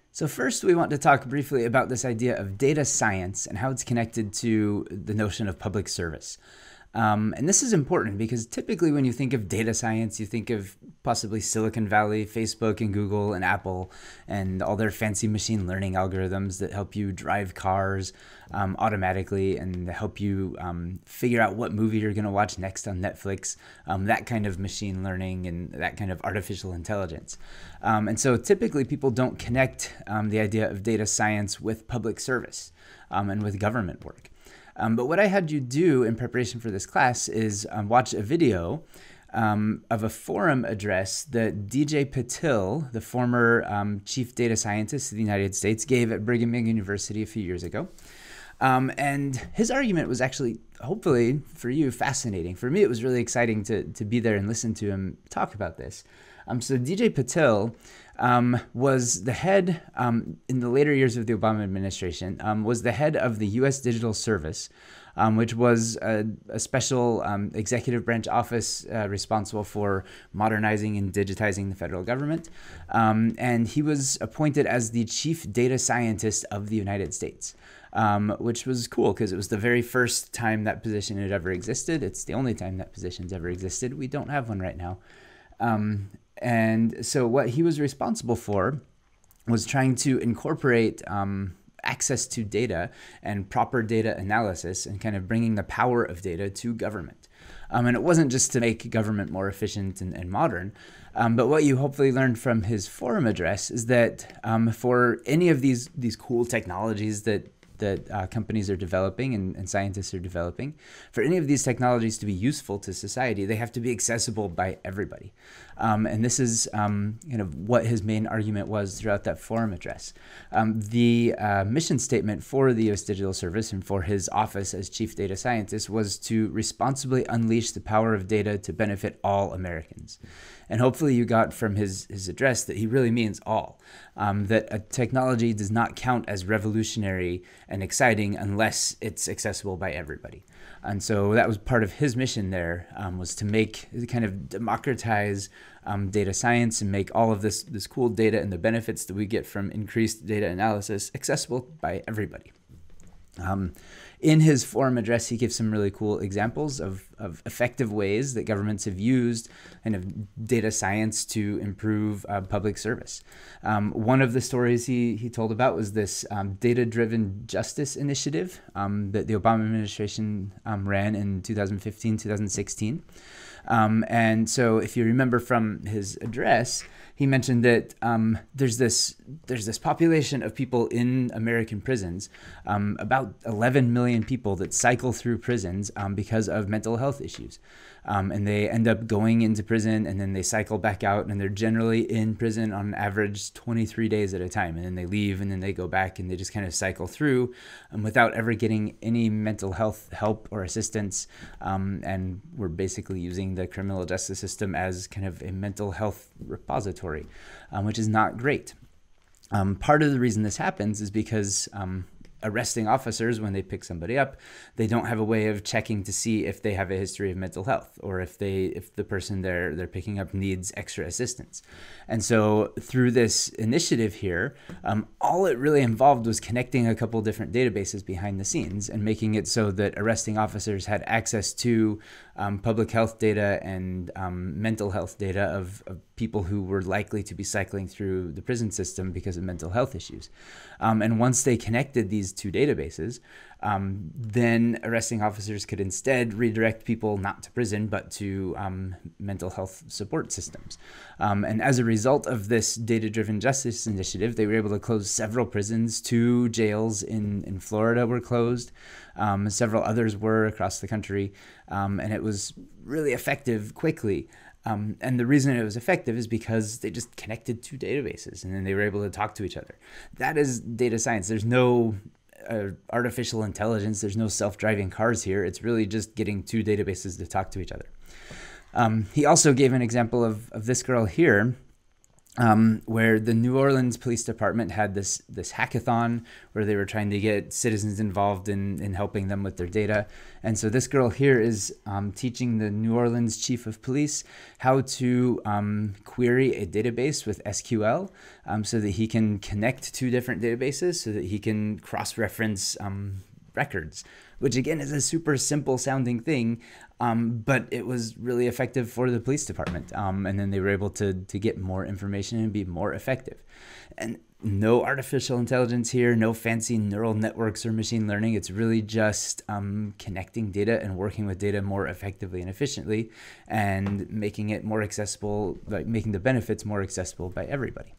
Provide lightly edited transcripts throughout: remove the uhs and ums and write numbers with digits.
So first, we want to talk briefly about this idea of data science and how it's connected to the notion of public service. And this is important because typically when you think of data science, you think of possibly Silicon Valley, Facebook and Google and Apple and all their fancy machine learning algorithms that help you drive cars automatically and help you figure out what movie you're going to watch next on Netflix, that kind of machine learning and that kind of artificial intelligence. And so typically people don't connect the idea of data science with public service and with government work. But what I had you do in preparation for this class is watch a video of a forum address that DJ Patil, the former chief data scientist of the United States, gave at Brigham Young University a few years ago. And his argument was actually, hopefully for you, fascinating. For me, it was really exciting to be there and listen to him talk about this. So DJ Patil was the head, in the later years of the Obama administration, was the head of the U.S. Digital Service, which was a special executive branch office responsible for modernizing and digitizing the federal government. And he was appointed as the chief data scientist of the United States. Which was cool because it was the very first time that position had ever existed. It's the only time that position's ever existed. We don't have one right now. And so what he was responsible for was trying to incorporate access to data and proper data analysis and kind of bringing the power of data to government. And it wasn't just to make government more efficient and modern, but what you hopefully learned from his forum address is that for any of these cool technologies that companies are developing and scientists are developing, for any of these technologies to be useful to society, they have to be accessible by everybody. And this is kind of what his main argument was throughout that forum address. The mission statement for the U.S. Digital Service and for his office as chief data scientist was to responsibly unleash the power of data to benefit all Americans. And hopefully you got from his address that he really means all, that a technology does not count as revolutionary and exciting unless it's accessible by everybody. And so that was part of his mission there, was to kind of democratize data science and make all of this cool data and the benefits that we get from increased data analysis accessible by everybody. In his forum address, he gives some really cool examples of effective ways that governments have used kind of data science to improve public service. One of the stories he told about was this data-driven justice initiative that the Obama administration ran in 2015, 2016. And so if you remember from his address, he mentioned that there's this population of people in American prisons, about 11 million people that cycle through prisons because of mental health issues. And they end up going into prison and then they cycle back out, and they're generally in prison on average 23 days at a time. And then they leave and then they go back and they just kind of cycle through without ever getting any mental health help or assistance. And we're basically using the criminal justice system as kind of a mental health repository, which is not great. Part of the reason this happens is because arresting officers, when they pick somebody up, they don't have a way of checking to see if they have a history of mental health or if the person they're picking up needs extra assistance. And so through this initiative here, all it really involved was connecting a couple different databases behind the scenes and making it so that arresting officers had access to public health data and mental health data of people who were likely to be cycling through the prison system because of mental health issues. And once they connected these two databases, then arresting officers could instead redirect people not to prison, but to mental health support systems. And as a result of this data-driven justice initiative, they were able to close several prisons. 2 jails in Florida were closed. Several others were across the country. And it was really effective quickly. And the reason it was effective is because they just connected 2 databases and then they were able to talk to each other. That is data science. There's no artificial intelligence. There's no self-driving cars here. It's really just getting 2 databases to talk to each other. He also gave an example of this girl here where the New Orleans Police Department had this hackathon where they were trying to get citizens involved in helping them with their data. And so this girl here is teaching the New Orleans Chief of Police how to query a database with SQL so that he can connect two different databases so that he can cross-reference records, which again is a super simple sounding thing, but it was really effective for the police department. And then they were able to get more information and be more effective. And no artificial intelligence here, no fancy neural networks or machine learning. It's really just connecting data and working with data more effectively and efficiently and making it more accessible, like making the benefits more accessible by everybody.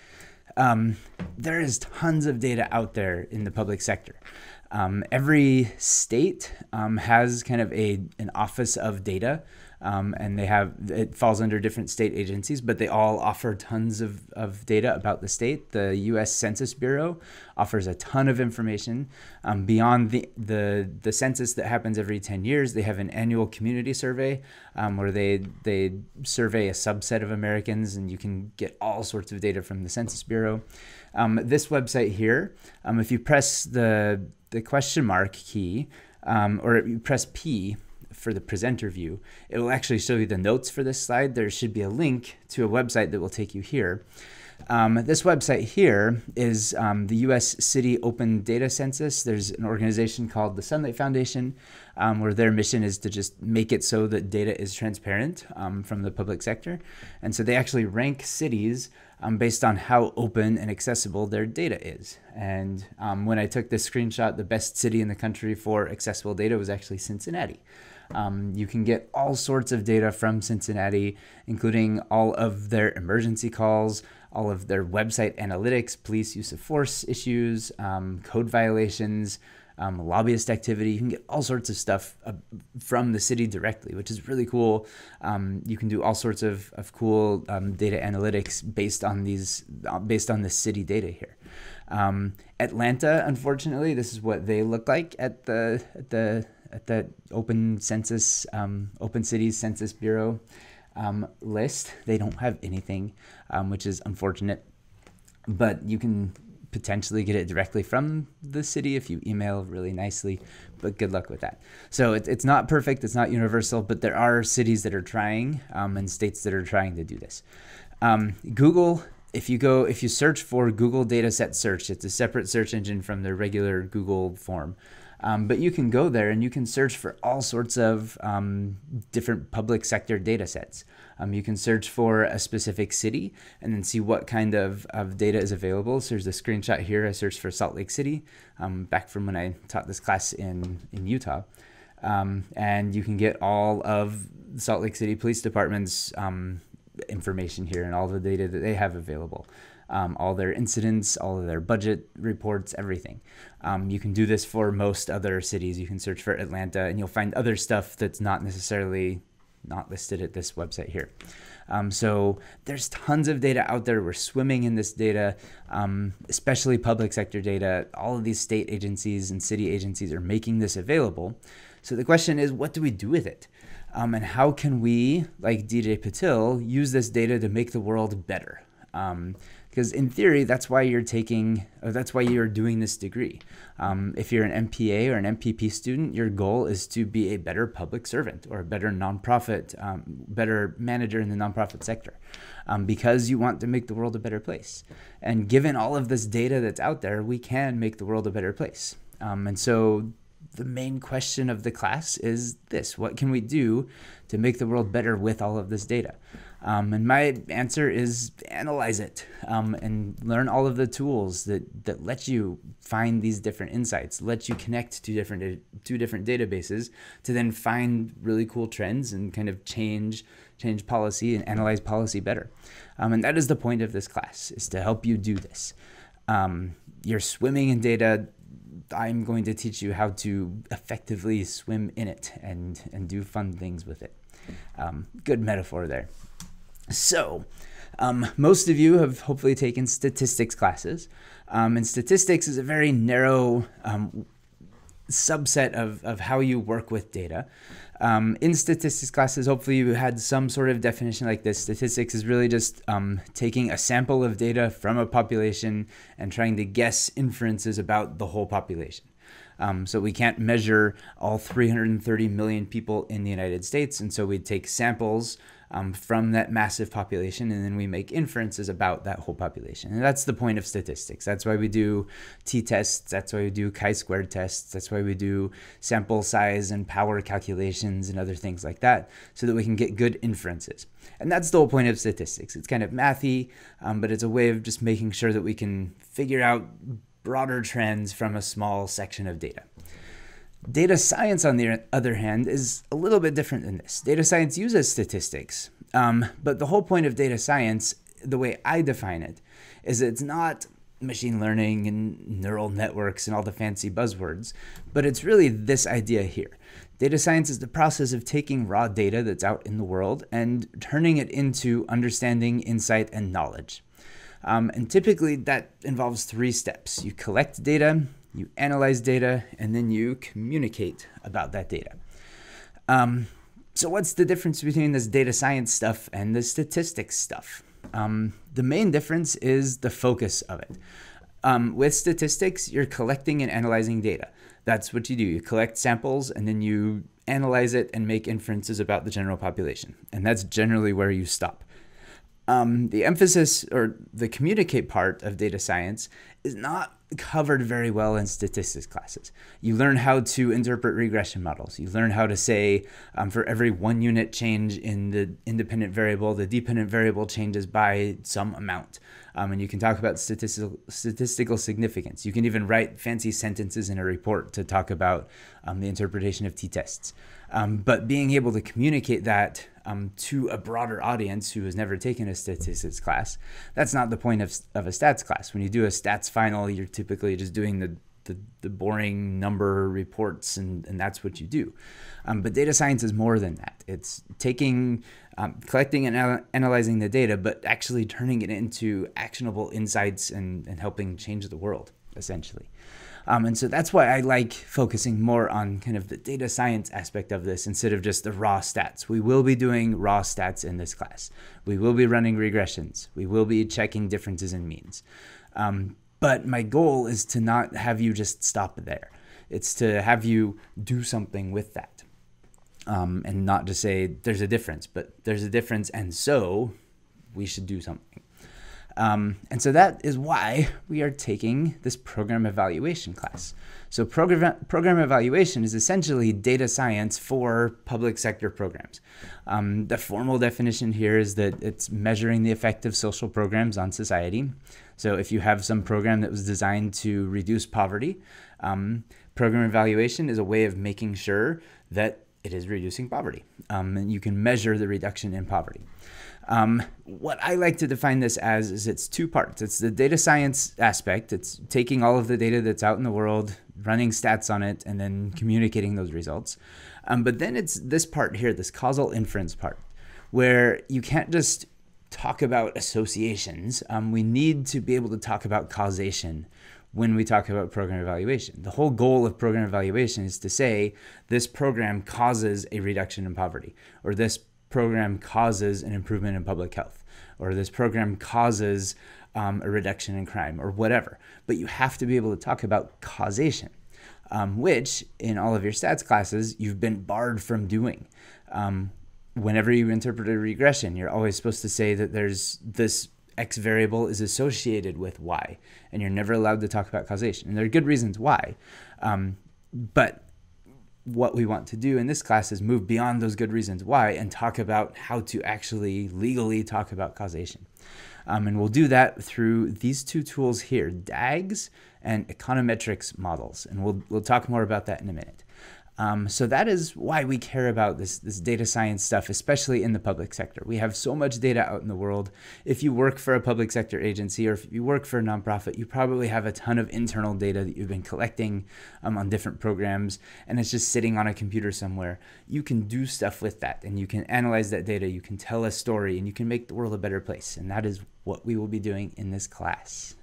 There is tons of data out there in the public sector. Every state has kind of an office of data, and it falls under different state agencies, but they all offer tons of data about the state. The U.S. Census Bureau offers a ton of information. Beyond the census that happens every 10 years, they have an annual community survey where they survey a subset of Americans, and you can get all sorts of data from the Census Bureau. This website here, if you press the question mark key, or you press P for the presenter view, it will actually show you the notes for this slide. There should be a link to a website that will take you here. This website here is the U.S. City Open Data Census. There's an organization called the Sunlight Foundation where their mission is to just make it so that data is transparent from the public sector. And so they actually rank cities based on how open and accessible their data is. And when I took this screenshot, the best city in the country for accessible data was actually Cincinnati. You can get all sorts of data from Cincinnati, including all of their emergency calls, all of their website analytics, police use of force issues, code violations, lobbyist activity. You can get all sorts of stuff from the city directly, which is really cool. You can do all sorts of cool data analytics based on the city data here. Atlanta, unfortunately, this is what they look like at the Open Cities Census Bureau list. They don't have anything, which is unfortunate, but you can potentially get it directly from the city if you email really nicely, but good luck with that. So it's not perfect, it's not universal, but there are cities that are trying and states that are trying to do this. Google, if you search for Google Dataset Search, it's a separate search engine from the regular Google form. But you can go there and you can search for all sorts of different public sector data sets. You can search for a specific city and then see what kind of data is available. So there's a screenshot here. I searched for Salt Lake City back from when I taught this class in Utah. And you can get all of Salt Lake City Police Department's information here and all the data that they have available. All their incidents, all of their budget reports, everything. You can do this for most other cities. You can search for Atlanta and you'll find other stuff that's not necessarily not listed at this website here. So there's tons of data out there. We're swimming in this data, especially public sector data. All of these state agencies and city agencies are making this available. So the question is, what do we do with it? And how can we, like DJ Patil, use this data to make the world better? Because in theory, that's why you're doing this degree. If you're an MPA or an MPP student, your goal is to be a better public servant or a better nonprofit, better manager in the nonprofit sector, because you want to make the world a better place. And given all of this data that's out there, we can make the world a better place. And so the main question of the class is this: what can we do to make the world better with all of this data? And my answer is analyze it and learn all of the tools that let you find these different insights, let you connect to two different databases to then find really cool trends and kind of change policy and analyze policy better. And that is the point of this class, is to help you do this. You're swimming in data. I'm going to teach you how to effectively swim in it and do fun things with it. Good metaphor there. So, most of you have hopefully taken statistics classes, and statistics is a very narrow subset of how you work with data. In statistics classes, hopefully you had some sort of definition like this. Statistics is really just taking a sample of data from a population and trying to guess inferences about the whole population. So we can't measure all 330 million people in the United States, and so we take samples from that massive population, and then we make inferences about that whole population. And that's the point of statistics. That's why we do t-tests. That's why we do chi-squared tests. That's why we do sample size and power calculations and other things like that, so that we can get good inferences. And that's the whole point of statistics. It's kind of mathy, but it's a way of just making sure that we can figure out broader trends from a small section of data. Data science, on the other hand, is a little bit different than this. Data science uses statistics, but the whole point of data science, the way I define it, is it's not machine learning and neural networks and all the fancy buzzwords, but it's really this idea here. Data science is the process of taking raw data that's out in the world and turning it into understanding, insight, and knowledge. And typically that involves 3 steps. You collect data, you analyze data, and then you communicate about that data. So what's the difference between this data science stuff and the statistics stuff? The main difference is the focus of it. With statistics, you're collecting and analyzing data. That's what you do. You collect samples and then you analyze it and make inferences about the general population. And that's generally where you stop. The emphasis or the communicate part of data science is not covered very well in statistics classes. You learn how to interpret regression models. You learn how to say for every 1 unit change in the independent variable, the dependent variable changes by some amount. And you can talk about statistical significance. You can even write fancy sentences in a report to talk about the interpretation of t-tests. But being able to communicate that to a broader audience who has never taken a statistics class, that's not the point of a stats class. When you do a stats final, you're typically just doing the boring number reports, and that's what you do. But data science is more than that. It's taking, collecting and analyzing the data, but actually turning it into actionable insights and helping change the world, essentially. And so that's why I like focusing more on kind of the data science aspect of this instead of just the raw stats. We will be doing raw stats in this class. We will be running regressions. We will be checking differences in means. But my goal is to not have you just stop there. It's to have you do something with that. And not just say there's a difference, but there's a difference, and so we should do something. And so that is why we are taking this program evaluation class. So program evaluation is essentially data science for public sector programs. The formal definition here is that it's measuring the effect of social programs on society. So if you have some program that was designed to reduce poverty, program evaluation is a way of making sure that it is reducing poverty. And you can measure the reduction in poverty. What I like to define this as is it's 2 parts. It's the data science aspect. It's taking all of the data that's out in the world, running stats on it, and then communicating those results. But then it's this part here, this causal inference part, where you can't just talk about associations. We need to be able to talk about causation when we talk about program evaluation. The whole goal of program evaluation is to say this program causes a reduction in poverty, or this program causes an improvement in public health, or this program causes a reduction in crime, or whatever. But you have to be able to talk about causation, which in all of your stats classes, you've been barred from doing. Whenever you interpret a regression, you're always supposed to say that there's this X variable is associated with Y, and you're never allowed to talk about causation. And there are good reasons why. But what we want to do in this class is move beyond those good reasons why and talk about how to actually legally talk about causation. And we'll do that through these 2 tools here, DAGs and econometrics models. And we'll talk more about that in a minute. So that is why we care about this data science stuff, especially in the public sector. We have so much data out in the world. If you work for a public sector agency or if you work for a nonprofit, you probably have a ton of internal data that you've been collecting on different programs, and it's just sitting on a computer somewhere. You can do stuff with that, and you can analyze that data, you can tell a story, and you can make the world a better place. And that is what we will be doing in this class.